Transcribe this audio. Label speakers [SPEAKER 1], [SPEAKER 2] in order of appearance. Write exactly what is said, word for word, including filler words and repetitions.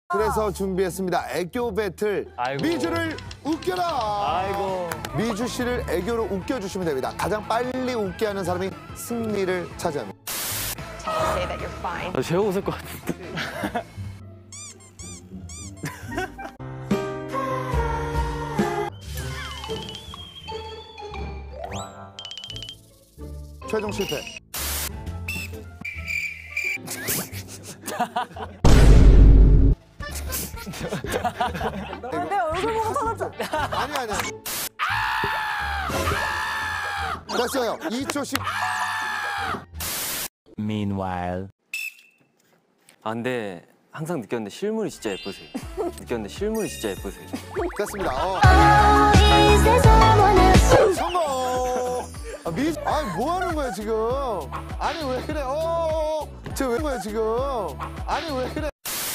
[SPEAKER 1] 그래서 준비했습니다. 애교 배틀.
[SPEAKER 2] 아이고.
[SPEAKER 1] 미주를 웃겨라.
[SPEAKER 2] 아이고.
[SPEAKER 1] 미주 씨를 애교로 웃겨주시면 됩니다. 가장 빨리 웃게 하는 사람이 승리를 차지합니다.
[SPEAKER 3] Say that you're fine.
[SPEAKER 2] 아, 제가 웃을 것 같은데.
[SPEAKER 1] 최종 실패.
[SPEAKER 4] 내 얼굴 보고 터졌죠?
[SPEAKER 1] 아니 아니. 됐어요. 이 초씩.
[SPEAKER 5] Meanwhile.
[SPEAKER 2] 아 근데 항상 느꼈는데 실물이 진짜 예쁘세요. 느꼈는데 실물이 진짜 예쁘세요.
[SPEAKER 1] 됐습니다. 어. 성공. 아, 미. 아니 뭐 하는 거야 지금? 아니 왜 그래? 어. 쟤왜 거야 지금? 아니 왜 그래?